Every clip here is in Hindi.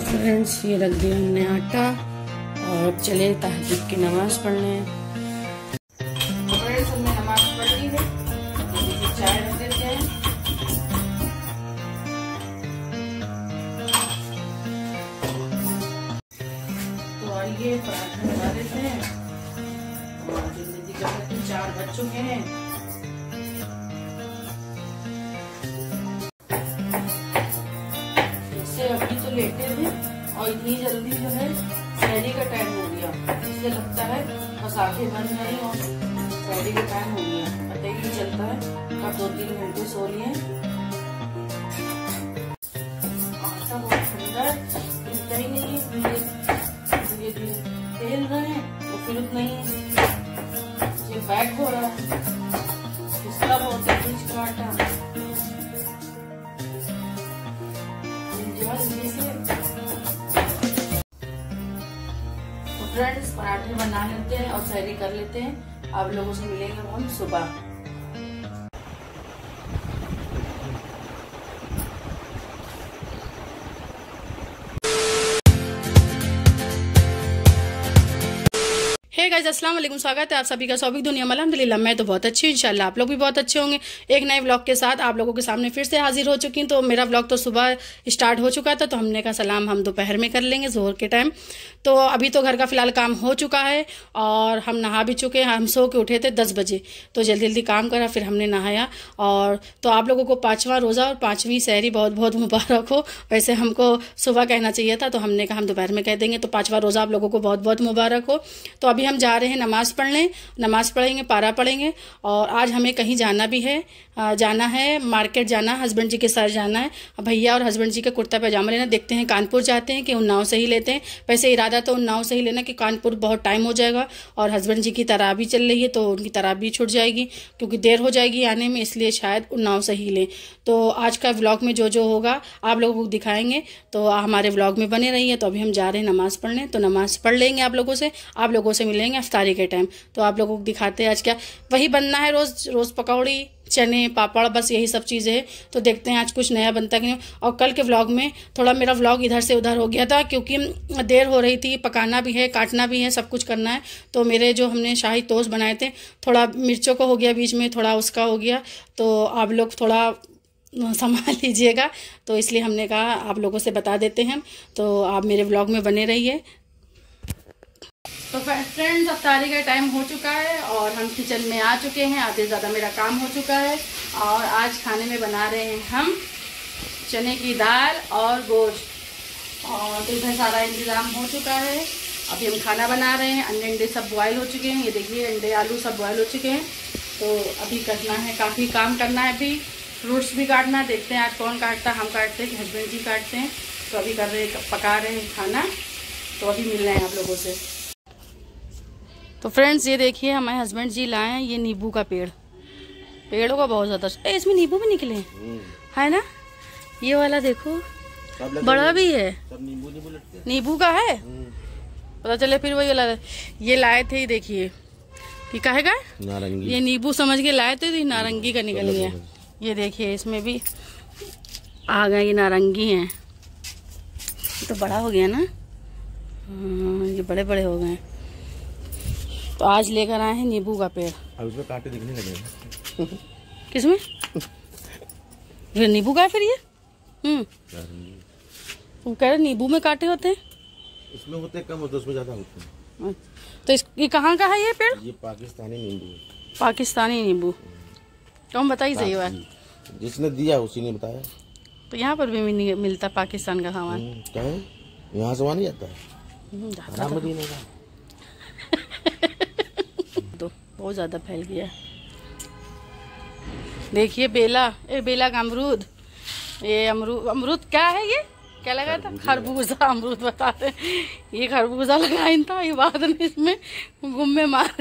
फ्रेंड्स ये रख दिया हमने आटा और चले तहज्जुद की नमाज पढ़ने। फ्रेंड्स हमने नमाज पढ़ ली है, चाय रख देते हैं। तो आइए पराठे बना देते हैं और जल्दी कर लेते हैं, 4 बज चुके हैं। इससे अभी तो लेटे थे और इतनी जल्दी जो है सहरी का टाइम हो गया, इससे लगता है बस आंखें बंद नहीं और सहरी का टाइम हो गया, पता ही नहीं चलता है कब 2-3 घंटे सो लिए। आटा बहुत ठंडा है, हिलता ही नहीं है, हिल रहे हैं तो फिर उतना ही ये बैक हो रहा है, फिसला बहुत है बीच का आटा। तो फ्रेंड्स पराठे बना लेते हैं और सहरी कर लेते हैं। आप लोगों से मिलेंगे हम सुबह। हे गाइस अस्सलाम वालेकुम, स्वागत है आप सभी का सौबिक दुनिया में। अल्हम्दुलिल्लाह मैं तो बहुत अच्छी हूँ, इंशाल्लाह आप लोग भी बहुत अच्छे होंगे। एक नए व्लॉग के साथ आप लोगों के सामने फिर से हाजिर हो चुकी हूँ। तो मेरा व्लॉग तो सुबह स्टार्ट हो चुका था, तो हमने कहा सलाम हम दोपहर में कर लेंगे जोहर के टाइम। तो अभी तो घर का फिलहाल काम हो चुका है और हम नहा भी चुके हैं। हम सो के उठे थे 10 बजे, तो जल्दी जल्दी काम करा, फिर हमने नहाया। और तो आप लोगों को 5वां रोज़ा और 5वीं सहरी बहुत बहुत मुबारक हो। वैसे हमको सुबह कहना चाहिए था, तो हमने कहा हम दोपहर में कह देंगे। तो 5वां रोज़ा आप लोगों को बहुत बहुत मुबारक हो। तो अभी हम जा रहे हैं नमाज पढ़ने, नमाज पढ़ेंगे, पारा पढ़ेंगे। और आज हमें कहीं जाना भी है, जाना है मार्केट जाना, हस्बैंड जी के साथ जाना है। भैया और हस्बैंड जी का कुर्ता पैजामा लेना, देखते हैं कानपुर जाते हैं कि उन्नाव से ही लेते हैं। वैसे इरादा तो उन्नाव से ही लेना कि कानपुर बहुत टाइम हो जाएगा और हस्बैंड जी की तराबी चल रही है, तो उनकी तराबी छूट जाएगी क्योंकि देर हो जाएगी आने में, इसलिए शायद उन्नाव से ही लें। तो आज का व्लॉग में जो जो होगा आप लोगों को दिखाएंगे, तो हमारे व्लॉग में बने रहिए। तो अभी हम जा रहे हैं नमाज पढ़ने, तो नमाज पढ़ लेंगे आप लोगों से मिलेंगे इफ्तारी के टाइम। तो आप लोगों को दिखाते हैं आज क्या वही बनना है, रोज रोज पकौड़ी, चने, पापड़, बस यही सब चीज़ें हैं। तो देखते हैं आज कुछ नया बनता कि नहीं। और कल के व्लॉग में थोड़ा मेरा व्लॉग इधर से उधर हो गया था क्योंकि देर हो रही थी, पकाना भी है, काटना भी है, सब कुछ करना है। तो मेरे जो हमने शाही टोस्ट बनाए थे, थोड़ा मिर्चों का हो गया बीच में, थोड़ा उसका हो गया, तो आप लोग थोड़ा संभाल लीजिएगा। तो इसलिए हमने कहा आप लोगों से बता देते हैं, तो आप मेरे व्लॉग में बने रहिए। तो फ्रेंड्स इफ्तारी का टाइम हो चुका है और हम किचन में आ चुके हैं। आधे ज़्यादा मेरा काम हो चुका है और आज खाने में बना रहे हैं हम चने की दाल और गोश्त। और तो इधर सारा इंतज़ाम हो चुका है। अभी हम खाना बना रहे हैं। अंडे सब बॉयल हो चुके हैं, ये देखिए अंडे आलू सब बॉयल हो चुके हैं। तो अभी करना है, काफ़ी काम करना है। अभी फ्रूट्स भी काटना है, देखते हैं आज कौन काटता है, हम काटते हैं कि हस्बैंड जी काटते हैं। तो अभी पका रहे हैं खाना, तो अभी मिल रहे हैं आप लोगों से। तो फ्रेंड्स ये देखिए हमारे हस्बैंड जी लाए हैं ये नींबू का पेड़ों का बहुत ज़्यादा, इसमें नींबू भी निकले है ना। ये वाला देखो बड़ा भी है, नींबू का है, पता चले फिर वही वाला। ये लाए थे, देखिए कि कहेगा नारंगी, ये नींबू समझ के लाए थे, तो नारंगी का निकल गया। ये देखिए इसमें भी आ गए, ये नारंगी हैं। तो बड़ा हो गया ना, ये बड़े बड़े हो गए। तो आज लेकर आए हैं नींबू का पेड़। अब इसमें कांटे दिखने लगे। किसमें? ये नींबू का है फिर ये? तुम कह रहे नींबू में कांटे होते हैं? इसमें होते कम होते, उसमें ज्यादा होते हैं। तो ये कहाँ का है ये पेड़? ये पाकिस्तानी नींबू है। पाकिस्तानी नींबू, कौन बताइए सही बात? जिसने दिया उसी ने बताया। तो यहाँ पर भी मिलता पाकिस्तान का सामान? क्या है, यहाँ से वहाँ नहीं जाता है। तो बहुत ज्यादा फैल गया। देखिए बेला का अमरूद, ये अमरूद क्या है, ये क्या लगा था? खरबूजा अमरूद बताते हैं। ये खरबूजा लगाया था, ये बाद में इसमें गुम्मे मारे,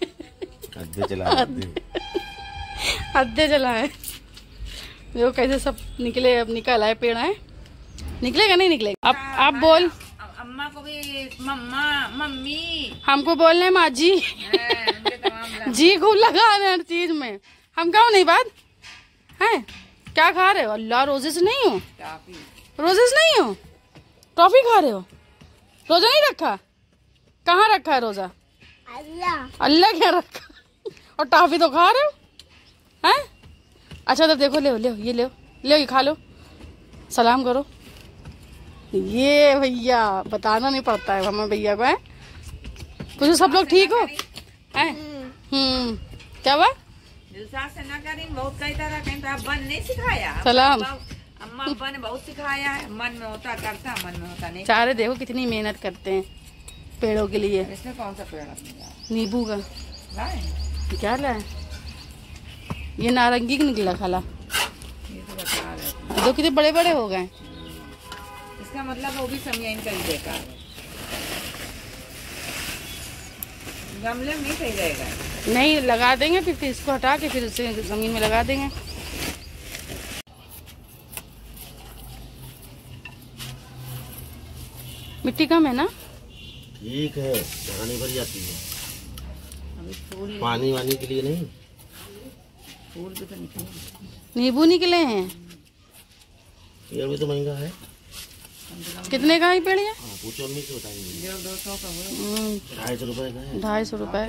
अद्धे चलाए। देखो कैसे सब निकले, अब निकल आए पेड़ है। निकलेगा नहीं निकलेगा? आप बोल, अम्मा को भी मम्मा मम्मी, हमको बोलना है माँ जी। जी खूब लगा है हर चीज में। हम खाओ नहीं बात है। क्या खा रहे हो? अल्लाह रोजेस नहीं हो? रोजेस नहीं हो? टॉफी खा रहे हो? रोजा नहीं रखा? कहाँ रखा है रोजा? अल्लाह अल्लाह क्या रखा? और टॉफी तो खा रहे हो हैं? अच्छा तो देखो, ले ये ले ये खा लो, सलाम करो। ये भैया बताना नहीं पड़ता है हमें भैया को, है पूछो सब लोग ठीक हो हैं? क्या हुआ? से ना करें, बहुत कई तरह कहीं तो अब्बा ने नहीं सिखाया। सलाम। अम्मा अब्बा ने बहुत सिखाया है, मन में होता करता, मन में होता नहीं। चारे देखो कितनी मेहनत करते हैं पेड़ों के लिए। इसमें कौन सा पेड़? नींबू का लाए? क्या लाए? ये नारंगी का निकला खाला, ये तो बता रहे। दो कितने बड़े बड़े हो गए। इसका मतलब वो भी समझा इनका ही बेकार है। गमले में नहीं सही रहेगा। नहीं लगा देंगे, फिर इसको हटा के फिर उसे जमीन में लगा देंगे। मिट्टी कम है ना? ठीक है, पानी भर जाती है। अभी फूल, पानी वानी के लिए नहीं। फूल भी तो निकले। नींबू निकले हैं। ये भी तो महंगा है। कितने का है पेड़ ये? पूछो अम्मी से बताएंगे। 200 का हुआ। 250 रुपए का है। 250 रुपए।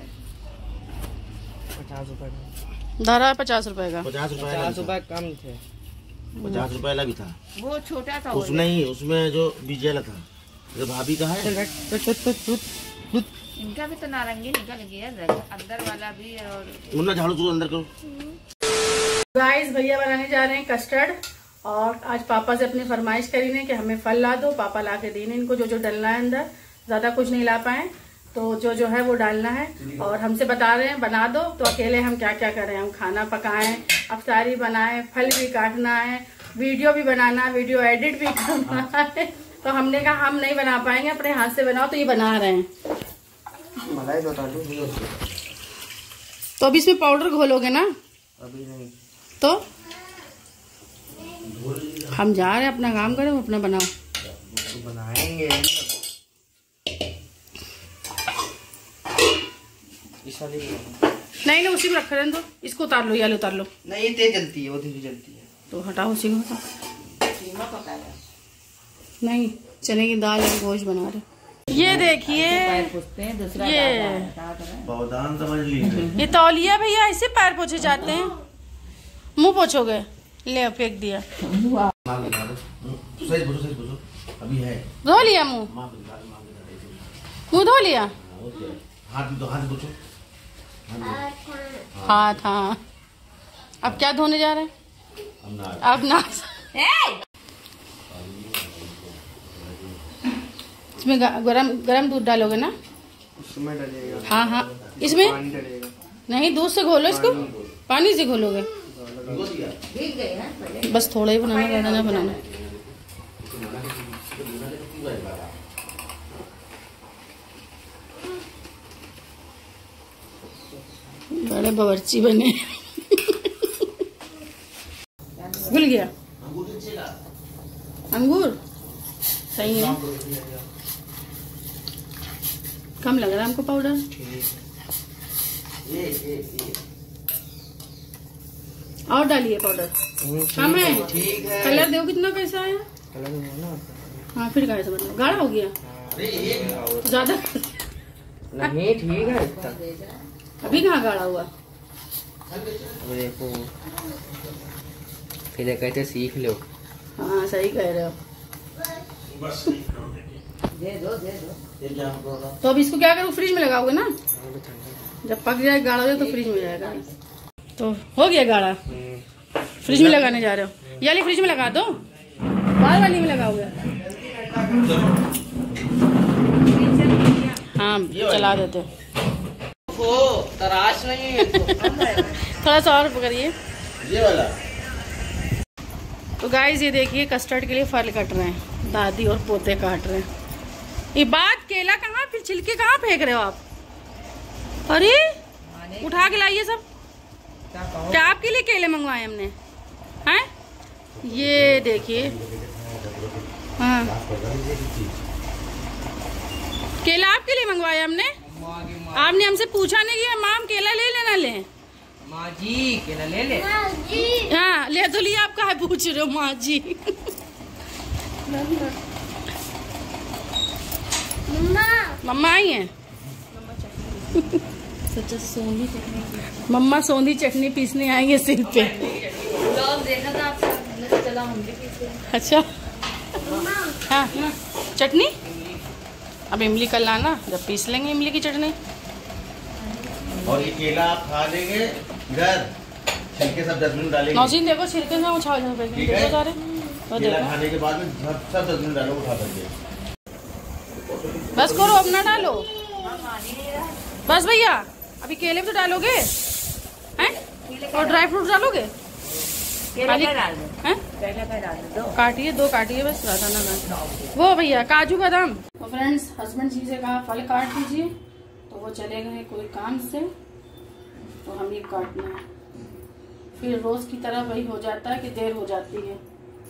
50 रुपए धरा 50 रुपए का। 50 रुपए कम थे। 50 रुपए वाला भी था। वो छोटा था। उसमें ही, उसमें जो बीज वाला था। ये भाभी का है। इनका भी तो नारंगी निकल गया, अंदर वाला भी। और मुन्ना झाड़ू तू अंदर करो। गाइस भैया बनाने जा रहे हैं कस्टर्ड, और आज पापा से अपनी फरमाइश करी ने कि हमें फल ला दो। पापा ला के देने इनको जो डलना है अंदर, ज्यादा कुछ नहीं ला पाए तो जो है वो डालना है। और हमसे बता रहे हैं बना दो, तो अकेले हम क्या क्या करें, हम खाना पकाएं, अफ्तारी बनाएं, फल भी काटना है, वीडियो भी बनाना, वीडियो एडिट भी करना है। तो हमने कहा हम नहीं बना पाएंगे, अपने हाथ से बनाओ। तो ये बना रहे हैं। मलाई बता दो। तो अब इसमें पाउडर घोलोगे ना? अभी नहीं। तो हम जा रहे हैं, अपना काम करें, अपना बनाओ। तो बनाएंगे। इस वाली नहीं नहीं उसी में रख रहे तो इसको उतार लो, या उतार लो। नहीं, ये तेज जलती है, वो धीरे जलती है। तो हटाओ उसी को। कीमा पकाया। नहीं, चने की दाल और गोश्त बना रहे। ये देखिए, ये बहुदान समझ लीजिए। ये तौलिया भैया, ऐसे पैर पोछे जाते हैं? मुंह पोछोगे? ले फेंक दिया। सही बोलो, सही बोलो। अभी है। धो लिया मुंह? मुंह धो लिया? हाथ भी तो, हाथ पोछो। हाथ, हाँ। अब क्या धोने जा रहे हैं? अब ना। इसमें गरम दूध डालोगे ना? उसमें डलेगा। हाँ हाँ, इसमें पानी डलेगा। नहीं, दूध से घोलो इसको। पानी से घोलोगे? बस थोड़ा ही बनाना, ज़्यादा ना बनाना। बड़े बावर्ची बने। भूल गया अंगूर सही है। कम लग रहा है हमको पाउडर। और डालिए पाउडर। कम है? ठीक है। कलर देखो कितना कैसा आया। हाँ फिर कैसे मतलब गाढ़ा हो गया ज्यादा? नहीं, ठीक है इतना। अभी कहाँ गाढ़ा हुआ? देखो, फिर कहते सीख लो। हाँ सही कह रहे हो। दे दो। तो अब इसको क्या करूँ, फ्रिज में लगाओगे ना? जब पक जाए, गाढ़ा हो जाए तो फ्रिज में जाएगा। तो हो गया गाढ़ा, फ्रिज में लगाने जा रहे हो? या फ्रिज में लगा दो, बाहर वाली में लगाओगे? हाँ चला देते। तराश नहीं है। थोड़ा सा और करिए। ये वाला। तो गाइस ये देखिए, कस्टर्ड के लिए फल कट रहे हैं, दादी और पोते काट रहे हैं। ये बात, केला कहाँ, फिर छिलके कहाँ फेंक रहे हो आप? अरे उठा के लाइए सब। क्या आपके लिए केले मंगवाए हमने हैं? ये देखिए, हाँ केला आपके लिए मंगवाया हमने। आपने हमसे पूछा नहीं कि माम केला ले लेना ले। माँ जी केला ले ले। हाँ ले तो लिया, आप कहाँ पूछ रहे हो माँ जी? मम्मा आई हैं। मम्मा सोंधी चटनी पीसने आई है सिर पे। देखा था आपका, हमने तो चला हम भी पीस लें। अच्छा हाँ चटनी अब इमली कल लाना, जब पीस लेंगे इमली की चटनी। और ये केला आप खा लेंगे इधर, छिलके सब डस्टबिन डालेंगे। नौसीन देखो छिलके में उछाल ठीक है? सारे। केला खाने के बाद में सब डस्टबिन डालो, उठा करके। बस करो, अब ना डालो बस भैया। अभी केले भी तो डालोगे हैं, और ड्राई फ्रूट डालोगे। केले का डाल दो, हैं? केले का डाल दो। काटिए, 2 काटिए बस, ज्यादा ना काटिए। वो भैया काजू बादाम। तो फ्रेंड्स हस्बैंड जी से कहा फल काट दीजिए, तो वो चले गए कोई काम से, तो हम ये काटना है। फिर रोज की तरह वही हो जाता है कि देर हो जाती है।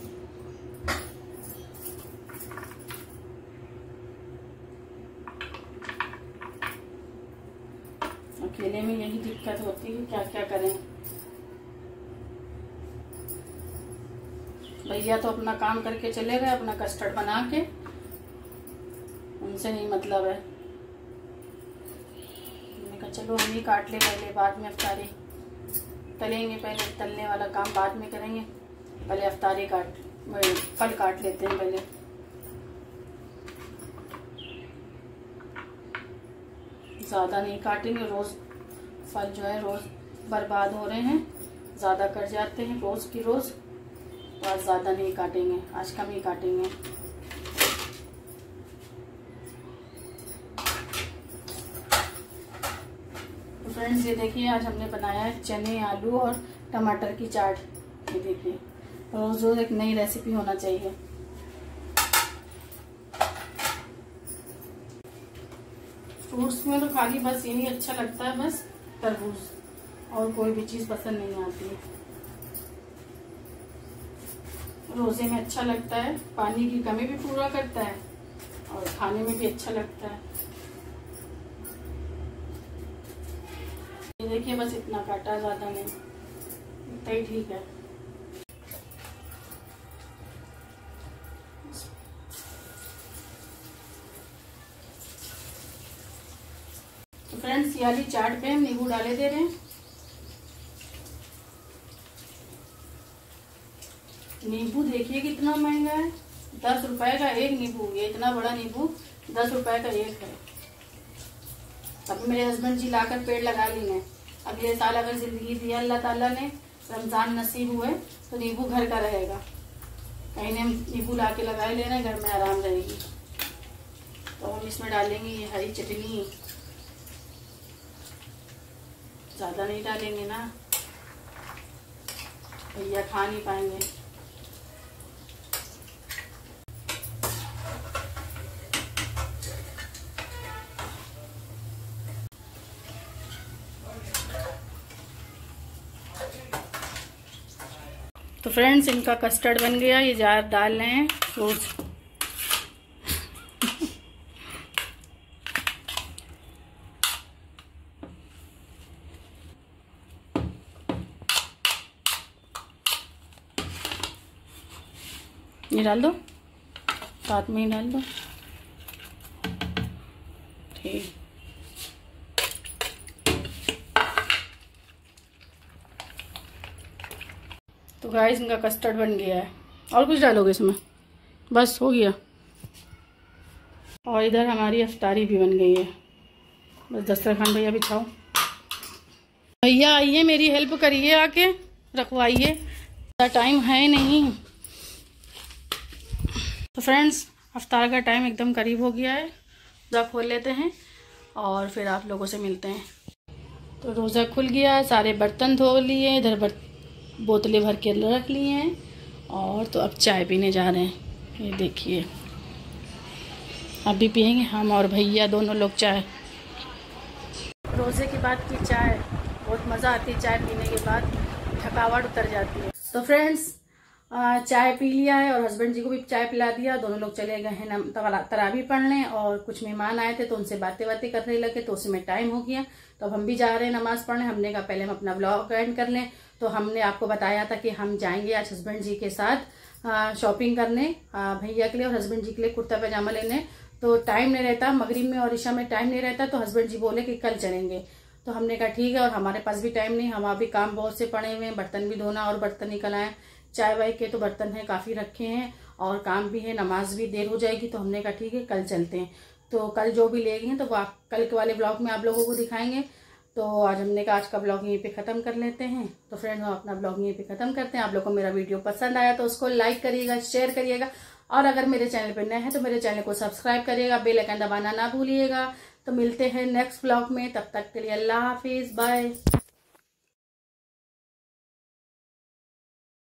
अकेले में यही दिक्कत होती है, क्या क्या करें। भैया तो अपना काम करके चले गए, अपना कस्टर्ड बना के, उनसे नहीं मतलब है। मैंने कहा चलो हम ही काट ले पहले, बाद में अफ्तारी तलेंगे। पहले तलने वाला काम बाद में करेंगे, पहले अफ्तारी फल काट लेते हैं पहले। ज़्यादा नहीं काटेंगे, रोज़ फल जो है रोज़ बर्बाद हो रहे हैं, ज़्यादा कट जाते हैं रोज़ की रोज़। तो आज ज़्यादा नहीं काटेंगे, आज कम ही काटेंगे। तो फ्रेंड्स ये देखिए, आज हमने बनाया है चने, आलू और टमाटर की चाट। ये देखिए, रोज़ रोज़ एक नई रेसिपी होना चाहिए। फ्रूट्स में तो खाली बस यही अच्छा लगता है, बस तरबूज, और कोई भी चीज़ पसंद नहीं आती। रोजे में अच्छा लगता है, पानी की कमी भी पूरा करता है और खाने में भी अच्छा लगता है। ये देखिए बस इतना काटा, ज्यादा नहीं, इतना ही ठीक है। तो फ्रेंड्स ये वाली चाट पे हम नींबू डाले दे रहे हैं। नींबू देखिए कितना महंगा है, 10 रुपए का एक नींबू। ये इतना बड़ा नींबू 10 रुपए का एक है। अब मेरे हस्बैंड जी लाकर पेड़ लगा लिए। अगले साल अगर जिंदगी दी अल्लाह ताला ने, रमजान नसीब हुए, तो नींबू घर का रहेगा। कहीं ने हम नींबू ला के लगाए ले रहे हैं, घर में आराम रहेगी। तो हम इसमें डालेंगे ये हरी चटनी, ज्यादा नहीं डालेंगे ना, भैया खा नहीं पाएंगे। तो फ्रेंड्स इनका कस्टर्ड बन गया, ये जार डाल रहे हैं फ्रूट्स। ये डाल दो, साथ में ही डाल दो, ठीक। तो गाइस इनका कस्टर्ड बन गया है। और कुछ डालोगे इसमें? बस हो गया। और इधर हमारी अफ्तारी भी बन गई है, बस दस्तरखान भैया बिछाओ। भैया आइए, मेरी हेल्प करिए, आके रखवाइए, टाइम है नहीं। तो फ्रेंड्स अफ्तार का टाइम एकदम करीब हो गया है, रोज़ा खोल लेते हैं और फिर आप लोगों से मिलते हैं। तो रोज़ा खुल गया, सारे बर्तन धो लिए, इधर बोतलें भर के रख लिए हैं, और तो अब चाय पीने जा रहे हैं। ये देखिए अभी पियेंगे हम और भैया दोनों लोग चाय। रोज़े के बाद की चाय बहुत मज़ा आती है, चाय पीने के बाद थकावट उतर जाती है। तो फ्रेंड्स चाय पी लिया है और हस्बैंड जी को भी चाय पिला दिया। दोनों लोग चले गए हैं तरावी पढ़ने, और कुछ मेहमान आए थे तो उनसे बातें करने लगे, तो उसमें टाइम हो गया। तो अब हम भी जा रहे हैं नमाज पढ़ने। हमने कहा पहले हम अपना ब्लॉग एंड कर लें। तो हमने आपको बताया था कि हम जाएंगे आज हस्बैंड जी के साथ शॉपिंग करने, भैया के लिए और हस्बैंड जी के लिए कुर्ता पैजामा लेने। तो टाइम नहीं रहता, मगरिब में और ईशा में टाइम नहीं रहता, तो हस्बैंड जी बोले कि कल चलेंगे। तो हमने कहा ठीक है, और हमारे पास भी टाइम नहीं, हम अभी काम बहुत से पड़े हुए हैं, बर्तन भी धोना और बर्तन निकल आए, चाय वाय के तो बर्तन है काफी रखे हैं, और काम भी है, नमाज भी देर हो जाएगी। तो हमने कहा ठीक है कल चलते हैं। तो कल जो भी ले गए हैं तो वो कल के वाले ब्लॉग में आप लोगों को दिखाएंगे। तो आज हमने कहा आज का ब्लॉग यहीं पे खत्म कर लेते हैं। तो फ्रेंड्स हम अपना ब्लॉग यहीं पे खत्म करते हैं। आप लोगों को मेरा वीडियो पसंद आया तो उसको लाइक करिएगा, शेयर करिएगा, और अगर मेरे चैनल पर नए हैं तो मेरे चैनल को सब्सक्राइब करिएगा, बेल आइकन दबाना ना भूलिएगा। तो मिलते हैं नेक्स्ट ब्लॉग में, तब तक के लिए अल्लाह हाफिज, बाय।